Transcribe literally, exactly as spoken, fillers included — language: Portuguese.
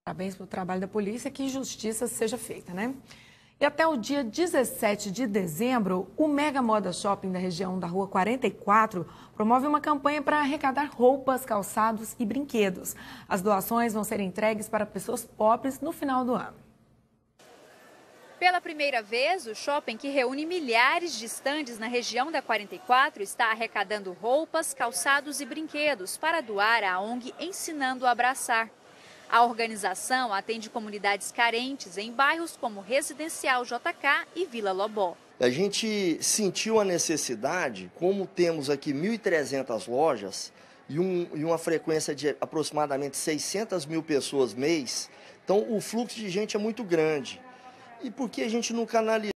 Parabéns pelo trabalho da polícia, que justiça seja feita, né? E até o dia dezessete de dezembro, o Mega Moda Shopping da região da Rua quarenta e quatro promove uma campanha para arrecadar roupas, calçados e brinquedos. As doações vão ser entregues para pessoas pobres no final do ano. Pela primeira vez, o shopping, que reúne milhares de estandes na região da quarenta e quatro, está arrecadando roupas, calçados e brinquedos para doar à O N G Ensinando a Abraçar. A organização atende comunidades carentes em bairros como Residencial J K e Vila Lobó. A gente sentiu a necessidade, como temos aqui mil e trezentas lojas e, um, e uma frequência de aproximadamente seiscentas mil pessoas mês, então o fluxo de gente é muito grande. E por que a gente não canaliza?